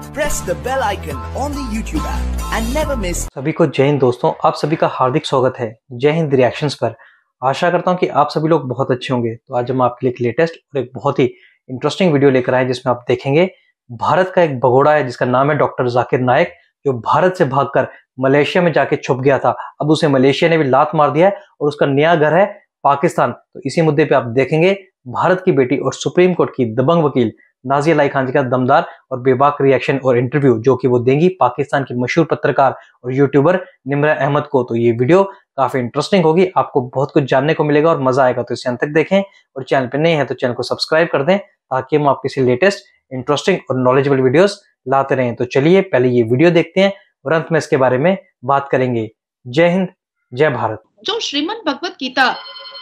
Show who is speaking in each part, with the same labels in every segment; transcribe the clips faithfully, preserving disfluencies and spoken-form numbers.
Speaker 1: Press the bell icon on the YouTube app and never miss।
Speaker 2: सभी को जय हिंद दोस्तों, आप सभी का हार्दिक स्वागत है जय हिंद रिएक्शंस पर। आशा करता हूं कि आप सभी लोग बहुत अच्छे होंगे। तो आज हम आपके लिए एक लेटेस्ट और एक बहुत ही इंटरेस्टिंग वीडियो लेकर आए जिसमें आप देखेंगे भारत का एक भगोड़ा है जिसका नाम है डॉक्टर जाकिर नायक, जो भारत से भागकर मलेशिया में जाके छुप गया था। अब उसे मलेशिया ने भी लात मार दिया है और उसका नया घर है पाकिस्तान। तो इसी मुद्दे पे आप देखेंगे भारत की बेटी और सुप्रीम कोर्ट की दबंग वकील नाज़िया अलाई खान जी का दमदार और बेबाक रिएक्शन और इंटरव्यू जो कि वो देंगी पाकिस्तान की मशहूर पत्रकार और यूट्यूबर निम्रा अहमद को। तो ये वीडियो काफी इंटरेस्टिंग होगी, आपको बहुत कुछ जानने को मिलेगा और मजा आएगा। तो इसे अंत तक देखें और चैनल पे नए हैं तो चैनल को सब्सक्राइब कर दें ताकि हम आपके लिए लेटेस्ट इंटरेस्टिंग और नॉलेजेबल वीडियोस लाते रहें। तो चलिए पहले ये वीडियो देखते हैं और अंत में इसके बारे में बात करेंगे। जय हिंद, जय भारत।
Speaker 3: जो श्रीमद् भगवत गीता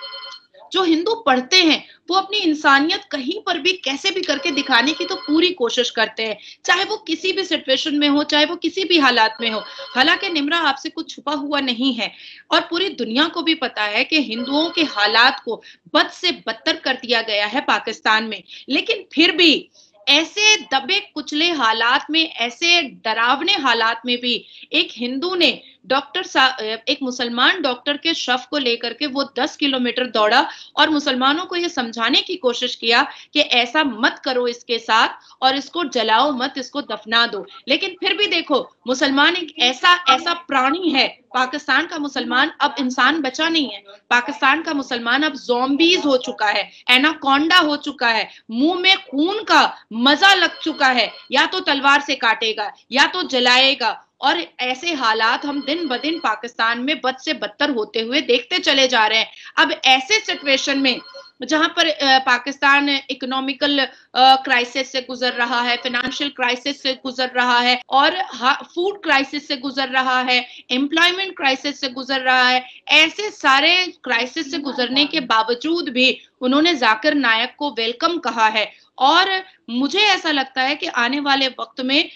Speaker 3: जो हिंदू पढ़ते हैं वो अपनी इंसानियत कहीं पर भी कैसे भी करके दिखाने की तो पूरी कोशिश करते हैं, चाहे वो किसी भी सिचुएशन में हो, चाहे वो किसी भी हालात में हो। हालांकि निम्रा आपसे कुछ छुपा हुआ नहीं है और पूरी दुनिया को भी पता है कि हिंदुओं के हालात को बद से बदतर कर दिया गया है पाकिस्तान में। लेकिन फिर भी ऐसे दबे कुचले हालात में, ऐसे डरावने हालात में भी एक हिंदू ने डॉक्टर एक मुसलमान डॉक्टर के शव को लेकर के वो दस किलोमीटर दौड़ा और मुसलमानों को ये समझाने की कोशिश किया कि ऐसा मत करो इसके साथ और इसको जलाओ मत, इसको दफना दो। लेकिन फिर भी देखो, मुसलमान एक ऐसा ऐसा प्राणी है, पाकिस्तान का मुसलमान अब इंसान बचा नहीं है। पाकिस्तान का मुसलमान अब ज़ॉम्बीज हो चुका है, एनाकोंडा हो चुका है, मुंह में खून का मजा लग चुका है। या तो तलवार से काटेगा या तो जलाएगा। और ऐसे हालात हम दिन ब दिन पाकिस्तान में बद से बदतर होते हुए देखते चले जा रहे हैं। अब ऐसे सिचुएशन में जहां पर पाकिस्तान इकोनॉमिकल क्राइसिस से गुजर रहा है, फाइनेंशियल क्राइसिस से गुजर रहा है और फूड क्राइसिस से गुजर रहा है, एम्प्लॉयमेंट क्राइसिस से गुजर रहा है, ऐसे सारे क्राइसिस से गुजरने के बावजूद भी उन्होंने जाकिर नायक को वेलकम कहा है। और मुझे ऐसा लगता है कि आने वाले वक्त में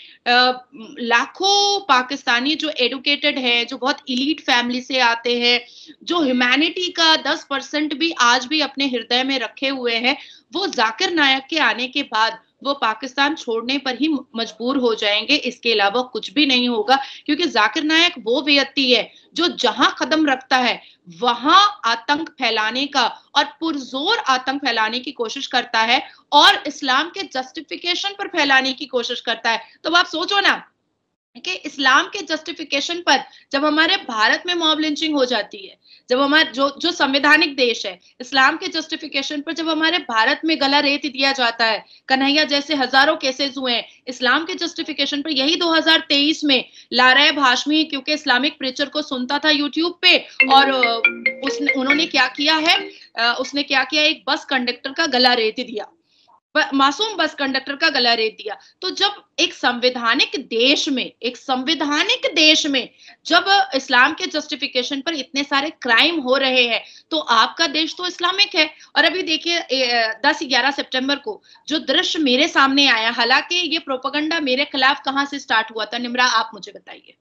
Speaker 3: लाखों पाकिस्तानी जो एडुकेटेड है, जो बहुत इलीट फैमिली से आते हैं, जो ह्यूमैनिटी का दस परसेंट भी आज भी अपने हृदय में रखे हुए हैं, वो जाकिर नायक के आने के बाद वो पाकिस्तान छोड़ने पर ही मजबूर हो जाएंगे। इसके अलावा कुछ भी नहीं होगा, क्योंकि जाकिर नायक वो व्यक्ति है जो जहां कदम रखता है वहां आतंक फैलाने का और पुरजोर आतंक फैलाने की कोशिश करता है और इस्लाम के जस्टिफिकेशन पर फैलाने की कोशिश करता है। तो आप सोचो ना कि इस्लाम के जस्टिफिकेशन पर जब हमारे भारत में मॉब लिंचिंग हो जाती है, जब हमारे जो जो संवैधानिक देश है, इस्लाम के जस्टिफिकेशन पर जब हमारे भारत में गला रेत दिया जाता है, कन्हैया जैसे हजारों केसेस हुए हैं इस्लाम के जस्टिफिकेशन पर। यही दो हज़ार तेईस में लारैब हाशमी क्योंकि इस्लामिक प्रीचर को सुनता था यूट्यूब पे और उसने उन्होंने क्या किया है, उसने क्या किया, एक बस कंडक्टर का गला रेत दिया, मासूम बस कंडक्टर का गला रेत दिया। तो जब एक संवैधानिक देश में एक संवैधानिक देश में जब इस्लाम के जस्टिफिकेशन पर इतने सारे क्राइम हो रहे हैं तो आपका देश तो इस्लामिक है। और अभी देखिए दस ग्यारह सितंबर को जो दृश्य मेरे सामने आया, हालांकि ये प्रोपेगेंडा मेरे खिलाफ कहां से स्टार्ट हुआ था, निम्रा आप मुझे बताइए,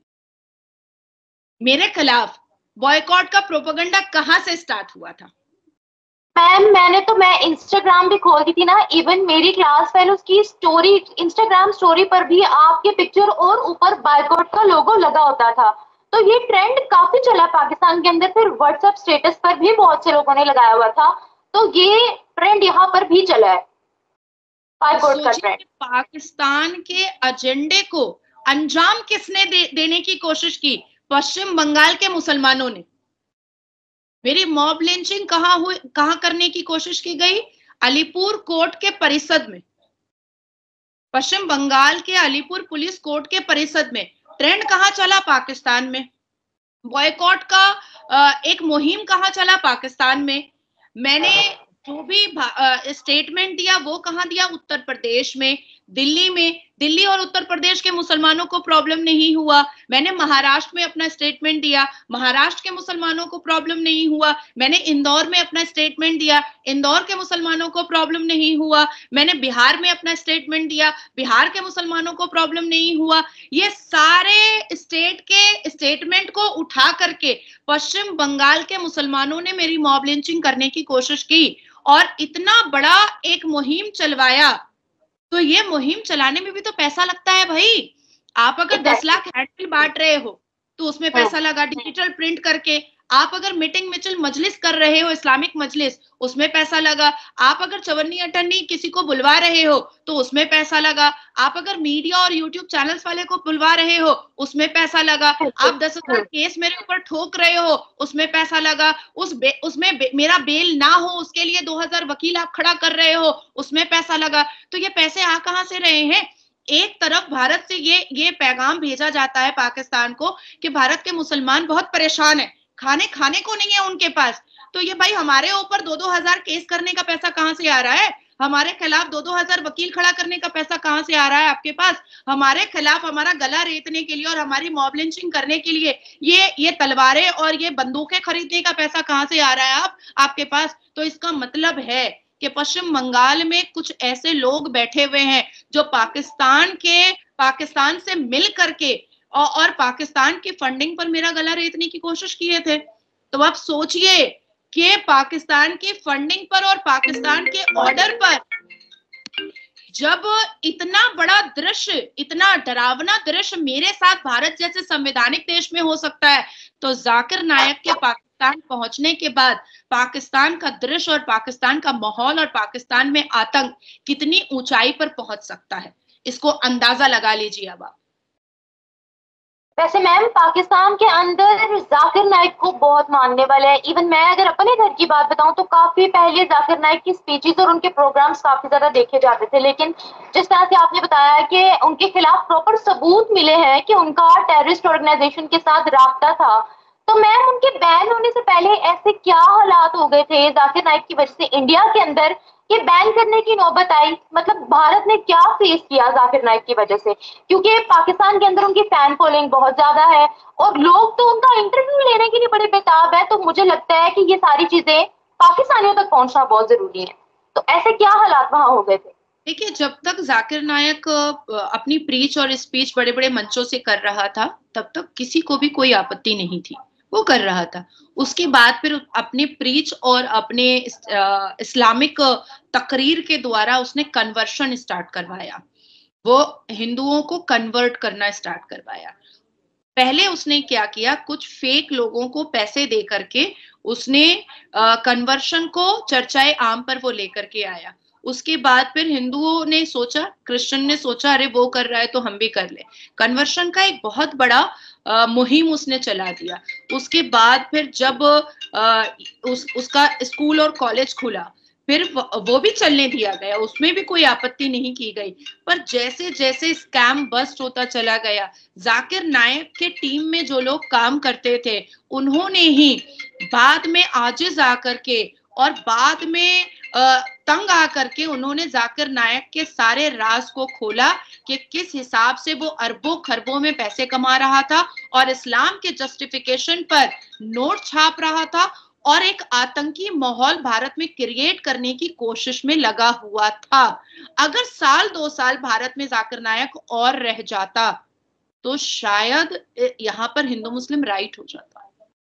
Speaker 3: मेरे खिलाफ बॉयकॉट का प्रोपेगेंडा कहां से स्टार्ट हुआ था?
Speaker 4: मैम मैंने तो मैं इंस्टाग्राम भी खोल दी थी ना, इवन मेरी क्लास फेलोज की स्टोरी, इंस्टाग्राम स्टोरी पर भी आपके पिक्चर और ऊपर बायकॉट का लोगो लगा होता था। तो ये ट्रेंड काफी चला पाकिस्तान के अंदर, फिर व्हाट्सएप स्टेटस पर भी बहुत से लोगों ने लगाया हुआ था। तो ये ट्रेंड यहाँ पर भी चला है, बायकॉट का ट्रेंड।
Speaker 3: पाकिस्तान के एजेंडे को अंजाम किसने दे, देने की कोशिश की? पश्चिम बंगाल के मुसलमानों ने। मेरी मॉब लिंचिंग कहां हुई, कहां करने की कोशिश की गई? अलीपुर कोर्ट के परिसर में, पश्चिम बंगाल के अलीपुर पुलिस कोर्ट के परिसर में। ट्रेंड कहां चला? पाकिस्तान में। बॉयकॉट का एक मुहिम कहां चला? पाकिस्तान में। मैंने जो भी स्टेटमेंट दिया वो कहां दिया? उत्तर प्रदेश में, दिल्ली में। दिल्ली और उत्तर प्रदेश के मुसलमानों को प्रॉब्लम नहीं हुआ। मैंने महाराष्ट्र में अपना स्टेटमेंट दिया, महाराष्ट्र के मुसलमानों को प्रॉब्लम नहीं हुआ। मैंने इंदौर में अपना स्टेटमेंट दिया, इंदौर के मुसलमानों को प्रॉब्लम नहीं हुआ। मैंने बिहार में अपना स्टेटमेंट दिया, बिहार के मुसलमानों को प्रॉब्लम नहीं हुआ। ये सारे स्टेट के स्टेटमेंट को उठा करके पश्चिम बंगाल के मुसलमानों ने मेरी मॉब लिंचिंग करने की कोशिश की और इतना बड़ा एक मुहिम चलवाया तो ये मुहिम चलाने में भी तो पैसा लगता है भाई। आप अगर दस लाख हैंडबिल बांट रहे हो तो उसमें पैसा लगा, डिजिटल प्रिंट करके। आप अगर मीटिंग मिचल मजलिस कर रहे हो, इस्लामिक मजलिस, उसमें पैसा लगा। आप अगर चवन्नी अठन्नी किसी को बुलवा रहे हो तो उसमें पैसा लगा। आप अगर मीडिया और यूट्यूब चैनल्स वाले को बुलवा रहे हो उसमें पैसा लगा। आप दस हजार केस मेरे ऊपर ठोक रहे हो उसमें पैसा लगा। उस बे, उसमें बे, मेरा बेल ना हो उसके लिए दो हजार वकील आप खड़ा कर रहे हो उसमें पैसा लगा। तो ये पैसे आ कहां से रहे हैं? एक तरफ भारत से ये ये पैगाम भेजा जाता है पाकिस्तान को कि भारत के मुसलमान बहुत परेशान है, खाने खाने को नहीं है उनके पास। तो ये भाई हमारे ऊपर दो दो हजार केस करने का पैसा कहां से आ रहा है? हमारे खिलाफ दो दो हजार वकील खड़ा करने का पैसा कहां से आ रहा है आपके पास? हमारे खिलाफ हमारा गला रेतने के लिए और हमारी मॉब लिंचिंग करने के लिए ये ये तलवारें और ये बंदूकें खरीदने का पैसा कहां से आ रहा है आप आपके पास? तो इसका मतलब है कि पश्चिम बंगाल में कुछ ऐसे लोग बैठे हुए हैं जो पाकिस्तान के पाकिस्तान से मिल करके और, और पाकिस्तान की फंडिंग पर मेरा गला रेतने की कोशिश किए थे। तो आप सोचिए कि पाकिस्तान की फंडिंग पर और पाकिस्तान के ऑर्डर पर जब इतना बड़ा दृश्य, इतना डरावना दृश्य मेरे साथ भारत जैसे संवैधानिक देश में हो सकता है, तो जाकिर नायक के पाकिस्तान पहुंचने के बाद पाकिस्तान का दृश्य और पाकिस्तान का माहौल और पाकिस्तान में आतंक कितनी ऊंचाई पर पहुंच सकता है, इसको अंदाजा लगा लीजिए अब आप।
Speaker 4: वैसे मैम पाकिस्तान के अंदर जाकिर नाइक को बहुत मानने वाले हैं। इवन मैं अगर अपने घर की बात बताऊं तो काफी पहले जाकिर नाइक की स्पीचेस और उनके प्रोग्राम्स काफी ज्यादा देखे जाते थे, लेकिन जिस तरह से आपने बताया कि उनके खिलाफ प्रॉपर सबूत मिले हैं कि उनका टेररिस्ट ऑर्गेनाइजेशन के साथ राब्ता था, तो मैम उनके बैन होने से पहले ऐसे क्या हालात हो गए थे जाकिर नाइक की वजह से इंडिया के अंदर कि बैन करने की नौबत आई? मतलब भारत ने क्या फेस किया जाकिर नाइक की वजह से? क्योंकि पाकिस्तान के अंदर उनकी फैन फॉलोइंग बहुत ज्यादा है और लोग तो उनका इंटरव्यू लेने के लिए बड़े बेताब है। तो मुझे लगता है कि ये सारी चीजें पाकिस्तानियों तक पहुंचना बहुत जरूरी है। तो ऐसे क्या हालात वहां हो गए थे?
Speaker 3: देखिए, जब तक जाकिर नायक अपनी प्रीच और स्पीच बड़े बड़े मंचों से कर रहा था तब तक किसी को भी कोई आपत्ति नहीं थी, वो कर रहा था। उसके बाद फिर अपने प्रीच और अपने इस्लामिक तकरीर के द्वारा उसने कन्वर्शन स्टार्ट करवाया, वो हिंदुओं को कन्वर्ट करना स्टार्ट करवाया। पहले उसने क्या किया, कुछ फेक लोगों को पैसे दे करके उसने कन्वर्शन को चर्चाए आम पर वो लेकर के आया। उसके बाद फिर हिंदुओं ने सोचा, क्रिश्चियन ने सोचा अरे वो कर रहा है तो हम भी कर ले। कन्वर्शन का एक बहुत बड़ा आ, मुहिम उसने चला दिया। उसके बाद फिर जब आ, उस उसका स्कूल और कॉलेज खुला फिर वो भी चलने दिया गया, उसमें भी कोई आपत्ति नहीं की गई। पर जैसे जैसे स्कैम बस्ट होता चला गया, जाकिर नायक के टीम में जो लोग काम करते थे उन्होंने ही बाद में आजिज आकर के और बाद में तंग आकर के उन्होंने जाकिर नायक के सारे राज को खोला कि किस हिसाब से वो अरबों खरबों में पैसे कमा रहा था और इस्लाम के जस्टिफिकेशन पर नोट छाप रहा था और एक आतंकी माहौल भारत में क्रिएट करने की कोशिश में लगा हुआ था। अगर साल दो साल भारत में जाकिर नायक और रह जाता तो शायद यहाँ पर हिंदू मुस्लिम राइट हो जाता।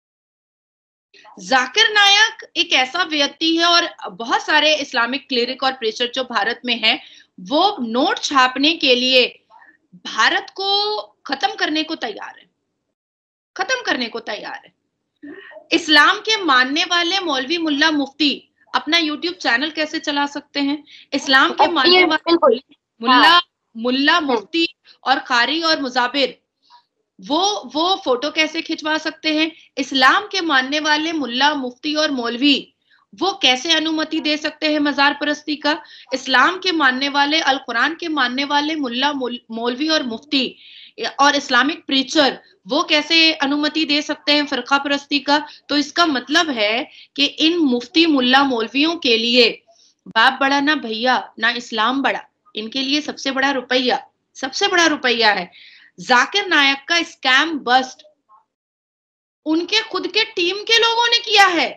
Speaker 3: जाकिर नायक एक ऐसा व्यक्ति है और बहुत सारे इस्लामिक क्लिरिक और प्रीचर जो भारत में हैं, वो नोट छापने के लिए भारत को खत्म करने को तैयार है, खत्म करने को तैयार है। इस्लाम के मानने वाले मौलवी मुल्ला मुफ्ती अपना यूट्यूब चैनल कैसे चला सकते हैं? इस्लाम के मानने वाले मुल्ला मुल्ला मुफ्ती और कारी और मुजाबिर वो वो फोटो कैसे खिंचवा सकते हैं? इस्लाम के मानने वाले मुल्ला मुफ्ती और मौलवी वो कैसे अनुमति दे सकते हैं मजार परस्ती का? इस्लाम के मानने वाले, अल कुरान के मानने वाले मुल्ला मौलवी और मुफ्ती और इस्लामिक प्रीचर वो कैसे अनुमति दे सकते हैं फरका परस्ती का? तो इसका मतलब है कि इन मुफ्ती मुल्ला मौलवियों के लिए बाप बड़ा ना भैया ना इस्लाम बड़ा, इनके लिए सबसे बड़ा रुपया सबसे बड़ा रुपया है। जाकिर नायक का स्कैम बस्ट उनके खुद के टीम के लोगों ने किया है।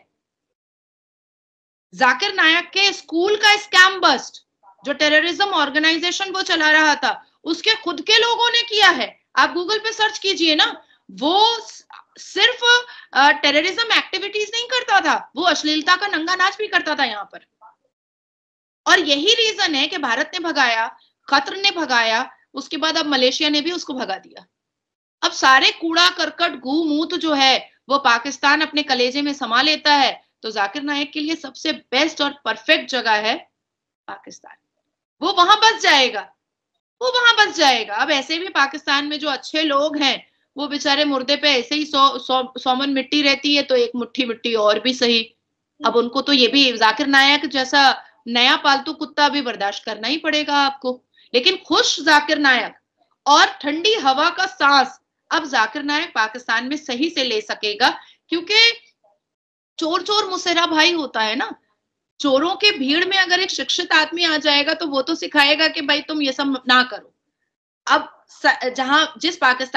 Speaker 3: जाकिर नायक के स्कूल का स्कैम बस्ट जो टेररिज्म ऑर्गेनाइजेशन वो चला रहा था उसके खुद के लोगों ने किया है। आप गूगल पे सर्च कीजिए ना, वो सिर्फ टेररिज्म एक्टिविटीज नहीं करता था, वो अश्लीलता का नंगा नाच भी करता था यहाँ पर। और यही रीजन है कि भारत ने भगाया, कतर ने भगाया, उसके बाद अब मलेशिया ने भी उसको भगा दिया। अब सारे कूड़ा करकट गू मूत जो है वो पाकिस्तान अपने कलेजे में समा लेता है, तो जाकिर नायक के लिए सबसे बेस्ट और परफेक्ट जगह है पाकिस्तान। वो वहां बस जाएगा, वो वहां बस जाएगा। अब ऐसे भी पाकिस्तान में जो अच्छे लोग हैं वो बेचारे मुर्दे पे ऐसे ही सौ सौ सौमन मिट्टी रहती है, तो एक मुट्ठी मिट्टी और भी सही। अब उनको तो ये भी जाकिर नायक जैसा नया पालतू कुत्ता भी बर्दाश्त करना ही पड़ेगा आपको। लेकिन खुश जाकिर नायक और ठंडी हवा का सांस अब जाकिर नायक पाकिस्तान में सही से ले सकेगा, क्योंकि चोर चोर मुसेरा भाई होता है ना। चोरों के भीड़ में अगर एक शिक्षित आदमी आ जाएगा तो वो तो सिखाएगा कि भाई तुम ये सब ना करो। अब जहां जिस पाकिस्तान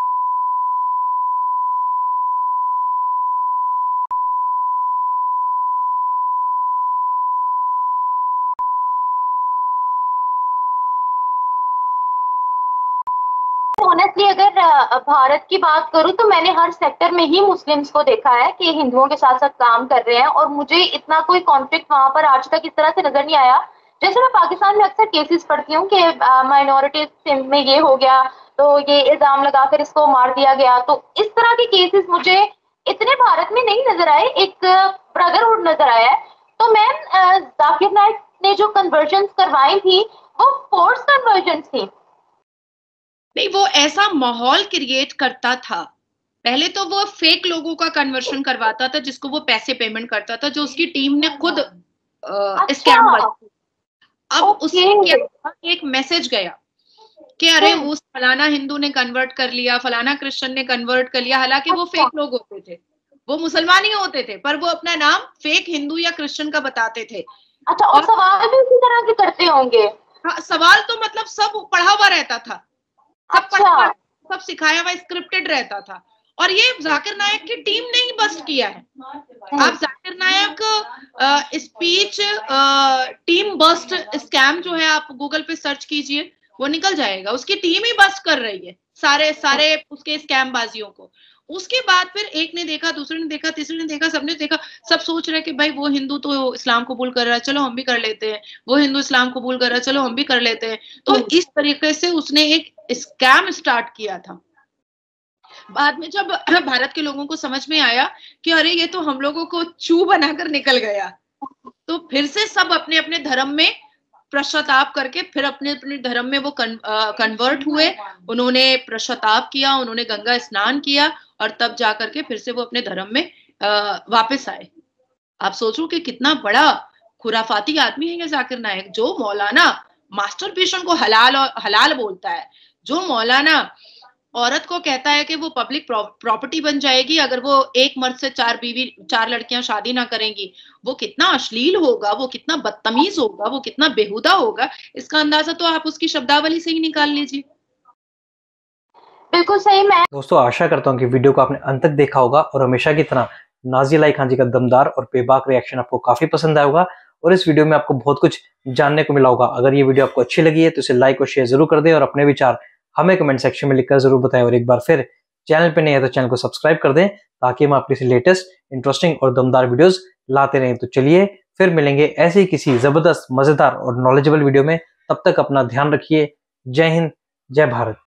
Speaker 4: ऑनेस्टली अगर भारत की बात करूं तो मैंने हर सेक्टर में ही मुस्लिम्स को देखा है कि हिंदुओं के साथ साथ काम कर रहे हैं, और मुझे इतना कोई कॉन्फ्लिक्ट वहां पर आज तक इस तरह से नजर नहीं आया। जैसे मैं पाकिस्तान में अक्सर केसेस पढ़ती हूँ कि माइनॉरिटीज में ये हो गया तो ये इल्जाम लगाकर इसको मार दिया गया, तो इस तरह के केसेस मुझे इतने भारत में नहीं नजर आए, एक ब्रदरहुड नजर आया है। तो मैम जाकिर नायक ने जो कन्वर्जन करवाई थी वो फोर्स कन्वर्जन थी।
Speaker 3: नहीं, वो ऐसा माहौल क्रिएट करता था। पहले तो वो फेक लोगों का कन्वर्शन करवाता था जिसको वो पैसे पेमेंट करता था, जो उसकी टीम ने खुद स्कैम अच्छा। अब उसके एक मैसेज गया कि अरे उस फलाना हिंदू ने कन्वर्ट कर लिया, फलाना क्रिश्चियन ने कन्वर्ट कर लिया, हालांकि अच्छा। वो फेक लोग होते थे, वो मुसलमान ही होते थे, पर वो अपना नाम फेक हिंदू या क्रिश्चियन का बताते थे।
Speaker 4: अच्छा, और, और सवाल भी उसी तरह के करते होंगे।
Speaker 3: हाँ, सवाल तो मतलब सब पढ़ा हुआ रहता था, सब अच्छा। सब सिखाया हुआ स्क्रिप्टेड रहता था। और ये जाकिर नायक की टीम ने ही बस्ट किया है। आप Zakir Naik speech team bust scam जो है आप गूगल पे सर्च कीजिए, वो निकल जाएगा। उसकी टीम ही बस्ट कर रही है सारे सारे उसके स्कैम बाजियों को। उसके बाद फिर एक ने देखा, दूसरे ने देखा, तीसरे ने देखा, सबने देखा, सब सोच रहे कि भाई वो हिंदू तो इस्लाम कबूल कर रहा है, चलो हम भी कर लेते हैं, वो हिंदू इस्लाम कबूल कर रहा है, चलो हम भी कर लेते हैं। तो इस तरीके से उसने एक स्कैम स्टार्ट किया था। बाद में जब भारत के लोगों को समझ में आया कि अरे ये तो हम लोगों को चू बनाकर निकल गया, तो फिर से सब अपने अपने धर्म में पश्चाताप करके फिर अपने अपने धर्म में वो कन, आ, कन्वर्ट हुए। उन्होंने पश्चाताप किया, उन्होंने गंगा स्नान किया, और तब जाकर के फिर से वो अपने धर्म में आ, वापस आए। आप सोचो कि कितना बड़ा खुराफाती आदमी है ये जाकिर नायक, जो मौलाना मास्टरबेशन को हलाल और हलाल बोलता है, जो मौलाना औरत को कहता है कि वो पब्लिक प्रॉपर्टी बन जाएगी अगर वो एक मर्द से चार बीवी चार लड़कियां शादी ना करेंगी। वो कितना अश्लील होगा, वो कितना बदतमीज होगा, वो कितना बेहुदा होगा, इसका अंदाजा तो आप उसकी शब्दावली से ही निकाल लीजिए।
Speaker 4: बिल्कुल सही। मैं
Speaker 2: दोस्तों आशा करता हूँ कि वीडियो को आपने अंत तक देखा होगा और हमेशा की तरह नाज़िया अलाई खान जी का दमदार और बेबाक रिएक्शन आपको काफी पसंद आया होगा, और इस वीडियो में आपको बहुत कुछ जानने को मिला होगा। अगर ये वीडियो आपको अच्छी लगी है तो इसे लाइक और शेयर जरूर कर दें, और अपने विचार हमें कमेंट सेक्शन में लिखकर जरूर बताएं। और एक बार फिर चैनल पे नहीं है तो चैनल को सब्सक्राइब कर दें, ताकि हम आपके लेटेस्ट इंटरेस्टिंग और दमदार वीडियोस लाते रहें। तो चलिए फिर मिलेंगे ऐसे ही किसी जबरदस्त, मजेदार और नॉलेजेबल वीडियो में। तब तक अपना ध्यान रखिए। जय हिंद, जय भारत।